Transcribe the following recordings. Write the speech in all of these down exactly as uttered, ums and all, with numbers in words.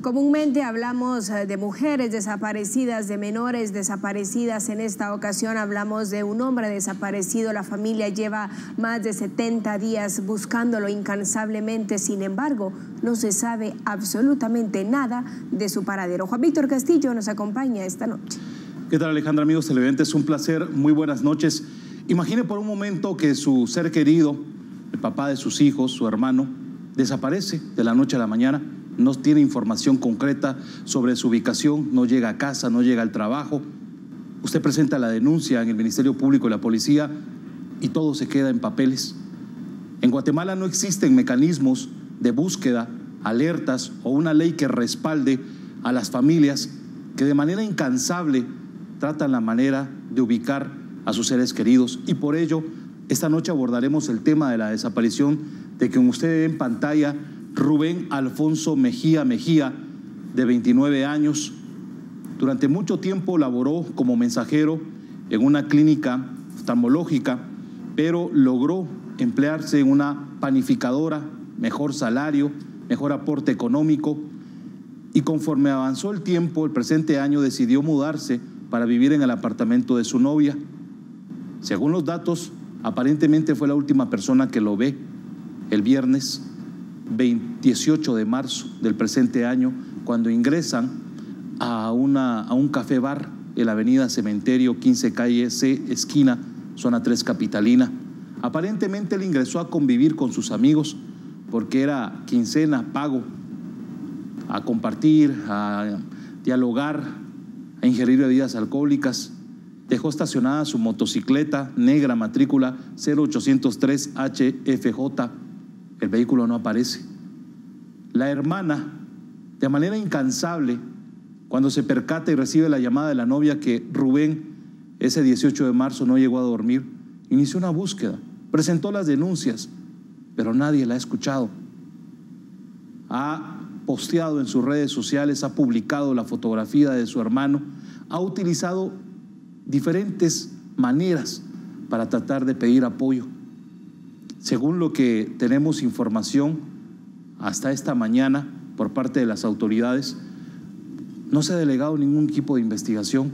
Comúnmente hablamos de mujeres desaparecidas, de menores desaparecidas. En esta ocasión hablamos de un hombre desaparecido. La familia lleva más de setenta días buscándolo incansablemente. Sin embargo, no se sabe absolutamente nada de su paradero. Juan Víctor Castillo nos acompaña esta noche. ¿Qué tal, Alejandra? Amigos televidentes, es un placer. Muy buenas noches. Imagine por un momento que su ser querido, el papá de sus hijos, su hermano, desaparece de la noche a la mañana. No tiene información concreta sobre su ubicación, no llega a casa, no llega al trabajo. Usted presenta la denuncia en el Ministerio Público y la Policía y todo se queda en papeles. En Guatemala no existen mecanismos de búsqueda, alertas o una ley que respalde a las familias que de manera incansable tratan la manera de ubicar a sus seres queridos. Y por ello, esta noche abordaremos el tema de la desaparición de quien usted ve en pantalla, Rubén Alfonso Mejía Mejía, de veintinueve años. Durante mucho tiempo laboró como mensajero en una clínica oftalmológica, pero logró emplearse en una panificadora, mejor salario, mejor aporte económico, y conforme avanzó el tiempo, el presente año decidió mudarse para vivir en el apartamento de su novia. Según los datos, aparentemente fue la última persona que lo ve el viernes dieciocho de marzo del presente año, cuando ingresan a, una, a un café bar en la avenida Cementerio, quince calle C, esquina, zona tres capitalina. Aparentemente él ingresó a convivir con sus amigos porque era quincena, pago, a compartir, a dialogar, a ingerir bebidas alcohólicas. Dejó estacionada su motocicleta negra, matrícula cero ochocientos tres H F J. El vehículo no aparece. La hermana, de manera incansable, cuando se percata y recibe la llamada de la novia que Rubén ese dieciocho de marzo no llegó a dormir, inició una búsqueda, presentó las denuncias, pero nadie la ha escuchado. Ha posteado en sus redes sociales, ha publicado la fotografía de su hermano, ha utilizado diferentes maneras para tratar de pedir apoyo. Según lo que tenemos información hasta esta mañana por parte de las autoridades, no se ha delegado ningún equipo de investigación.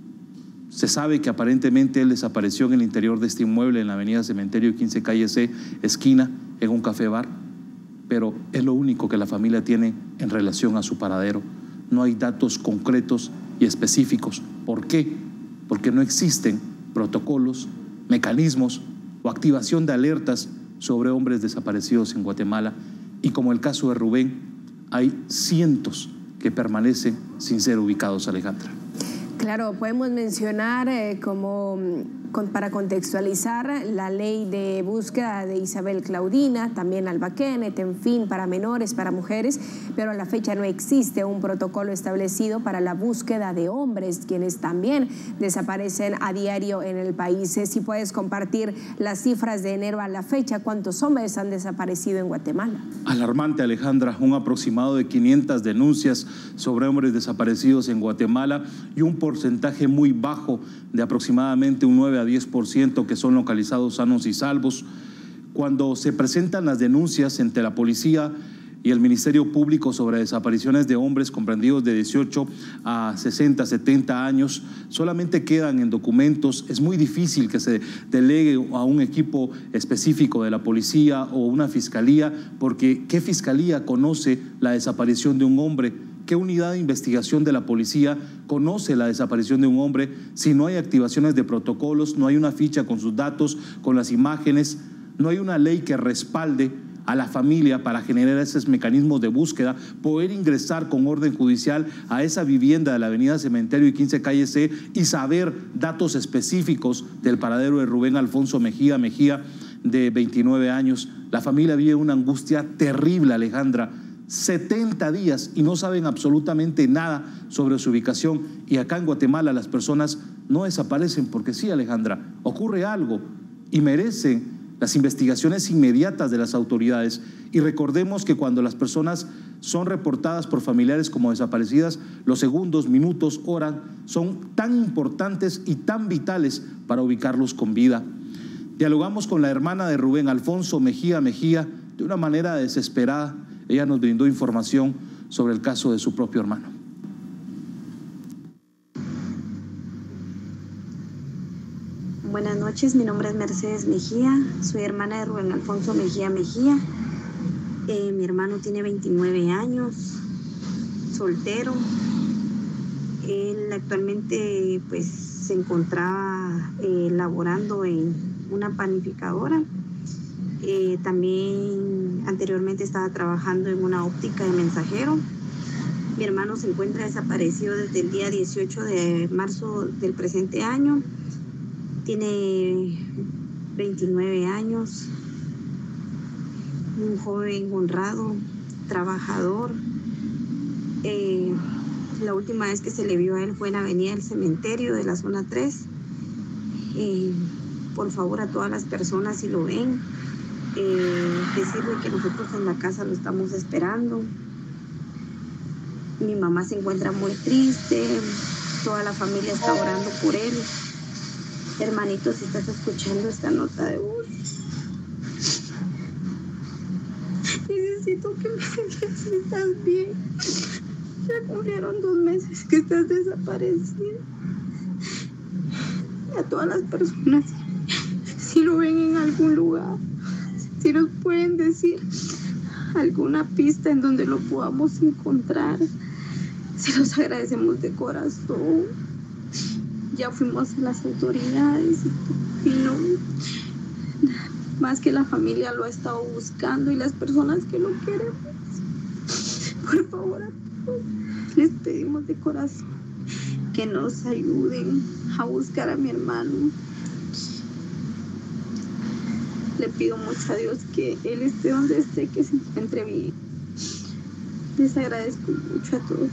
Se sabe que aparentemente él desapareció en el interior de este inmueble en la avenida Cementerio, quince calle C, esquina, en un café bar, pero es lo único que la familia tiene en relación a su paradero. No hay datos concretos y específicos. ¿Por qué? Porque no existen protocolos, mecanismos o activación de alertas sobre hombres desaparecidos en Guatemala. Y como el caso de Rubén, hay cientos que permanecen sin ser ubicados, Alejandra. Claro, podemos mencionar eh, como con, para contextualizar la ley de búsqueda de Isabel Claudina, también Alba Kenneth, en fin, para menores, para mujeres, pero a la fecha no existe un protocolo establecido para la búsqueda de hombres, quienes también desaparecen a diario en el país. Si puedes compartir las cifras de enero a la fecha, ¿cuántos hombres han desaparecido en Guatemala? Alarmante, Alejandra, un aproximado de quinientas denuncias sobre hombres desaparecidos en Guatemala y un porcentaje muy bajo de aproximadamente un nueve a diez por ciento que son localizados sanos y salvos. Cuando se presentan las denuncias entre la policía y el Ministerio Público sobre desapariciones de hombres comprendidos de dieciocho a sesenta, setenta años, solamente quedan en documentos. Es muy difícil que se delegue a un equipo específico de la policía o una fiscalía, porque ¿qué fiscalía conoce la desaparición de un hombre? ¿Qué unidad de investigación de la policía conoce la desaparición de un hombre si no hay activaciones de protocolos, no hay una ficha con sus datos, con las imágenes, no hay una ley que respalde a la familia para generar esos mecanismos de búsqueda, poder ingresar con orden judicial a esa vivienda de la avenida Cementerio y quince calle C y saber datos específicos del paradero de Rubén Alfonso Mejía Mejía, de veintinueve años? La familia vive una angustia terrible, Alejandra. setenta días y no saben absolutamente nada sobre su ubicación. Y acá en Guatemala las personas no desaparecen porque sí, Alejandra, ocurre algo y merecen las investigaciones inmediatas de las autoridades. Y recordemos que cuando las personas son reportadas por familiares como desaparecidas, los segundos, minutos, horas son tan importantes y tan vitales para ubicarlos con vida. Dialogamos con la hermana de Rubén Alfonso Mejía Mejía de una manera desesperada. Ella nos brindó información sobre el caso de su propio hermano. Buenas noches, mi nombre es Mercedes Mejía, soy hermana de Rubén Alfonso Mejía Mejía. Eh, mi hermano tiene veintinueve años, soltero. Él actualmente pues se encontraba eh, laborando en una panificadora. Eh, también anteriormente estaba trabajando en una óptica de mensajero. Mi hermano se encuentra desaparecido desde el día dieciocho de marzo del presente año. Tiene veintinueve años, un joven honrado, trabajador. Eh, la última vez que se le vio a él fue en la avenida del Cementerio de la zona tres. Eh, por favor, a todas las personas, si lo ven, eh, decirle que nosotros en la casa lo estamos esperando. Mi mamá se encuentra muy triste, toda la familia está orando por él. Hermanito, si estás escuchando esta nota de voz, necesito que me digas si estás bien. Ya cumplieron dos meses que estás desaparecido. Y a todas las personas, si lo ven en algún lugar, si nos pueden decir alguna pista en donde lo podamos encontrar, se los agradecemos de corazón. Ya fuimos a las autoridades y no, más que la familia lo ha estado buscando y las personas que lo queremos. Por favor, a todos les pedimos de corazón que nos ayuden a buscar a mi hermano. Le pido mucho a Dios que él esté donde esté, que se encuentre bien. Les agradezco mucho a todos.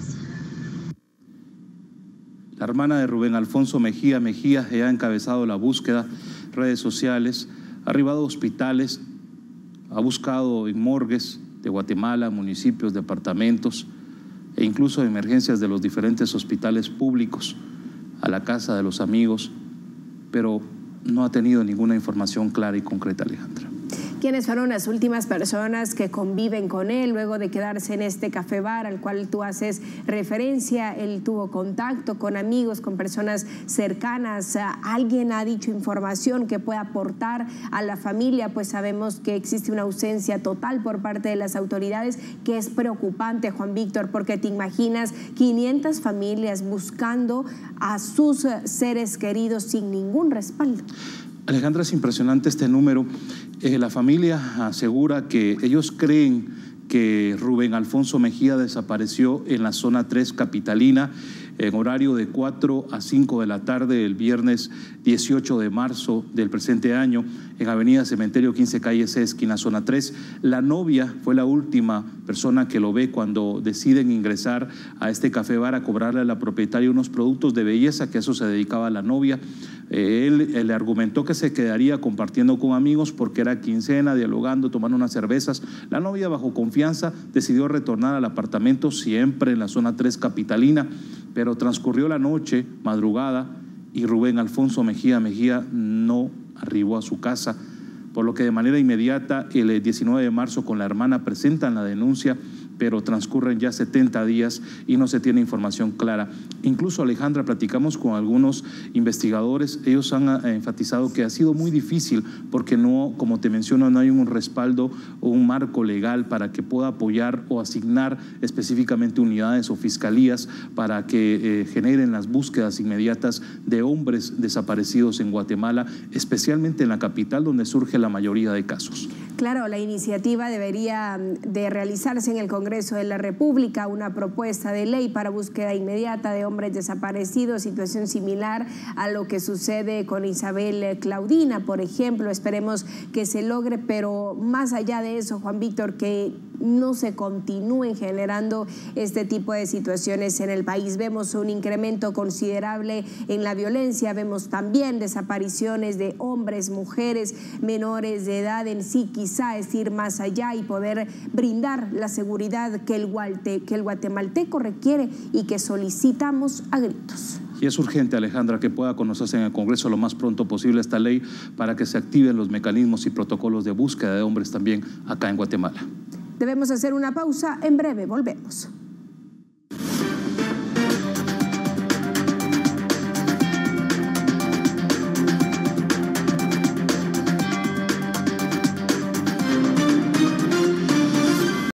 La hermana de Rubén Alfonso Mejía Mejía ha encabezado la búsqueda, redes sociales, ha arribado a hospitales, ha buscado en morgues de Guatemala, municipios, departamentos e incluso emergencias de los diferentes hospitales públicos, a la casa de los amigos, pero no ha tenido ninguna información clara y concreta, Alejandra. ¿Quiénes fueron las últimas personas que conviven con él luego de quedarse en este café bar al cual tú haces referencia? Él tuvo contacto con amigos, con personas cercanas. ¿Alguien ha dicho información que pueda aportar a la familia? Pues sabemos que existe una ausencia total por parte de las autoridades, que es preocupante, Juan Víctor, porque te imaginas quinientas familias buscando a sus seres queridos sin ningún respaldo. Alejandra, es impresionante este número. Eh, la familia asegura que ellos creen que Rubén Alfonso Mejía desapareció en la zona tres capitalina en horario de cuatro a cinco de la tarde el viernes dieciocho de marzo del presente año en avenida Cementerio quince calle C, esquina zona tres. La novia fue la última persona que lo ve cuando deciden ingresar a este café bar a cobrarle a la propietaria unos productos de belleza, que a eso se dedicaba la novia. Eh, él, él le argumentó que se quedaría compartiendo con amigos porque era quincena, dialogando, tomando unas cervezas. La novia, bajo confianza, decidió retornar al apartamento, siempre en la zona tres capitalina, pero transcurrió la noche, madrugada, y Rubén Alfonso Mejía Mejía no arribó a su casa, por lo que de manera inmediata el diecinueve de marzo con la hermana presentan la denuncia, pero transcurren ya setenta días y no se tiene información clara. Incluso, Alejandra, platicamos con algunos investigadores, ellos han enfatizado que ha sido muy difícil porque no, como te menciono, no hay un respaldo o un marco legal para que pueda apoyar o asignar específicamente unidades o fiscalías para que eh, generen las búsquedas inmediatas de hombres desaparecidos en Guatemala, especialmente en la capital, donde surge la mayoría de casos. Claro, la iniciativa debería de realizarse en el Congreso de la República, una propuesta de ley para búsqueda inmediata de hombres desaparecidos, situación similar a lo que sucede con Isabel Claudina, por ejemplo. Esperemos que se logre, pero más allá de eso, Juan Víctor, que no se continúen generando este tipo de situaciones en el país. Vemos un incremento considerable en la violencia, vemos también desapariciones de hombres, mujeres, menores de edad. En sí, quizá es ir más allá y poder brindar la seguridad que el, gualte, que el guatemalteco requiere y que solicitamos a gritos. Y es urgente, Alejandra, que pueda conocerse en el Congreso lo más pronto posible esta ley para que se activen los mecanismos y protocolos de búsqueda de hombres también acá en Guatemala. Debemos hacer una pausa, en breve volvemos.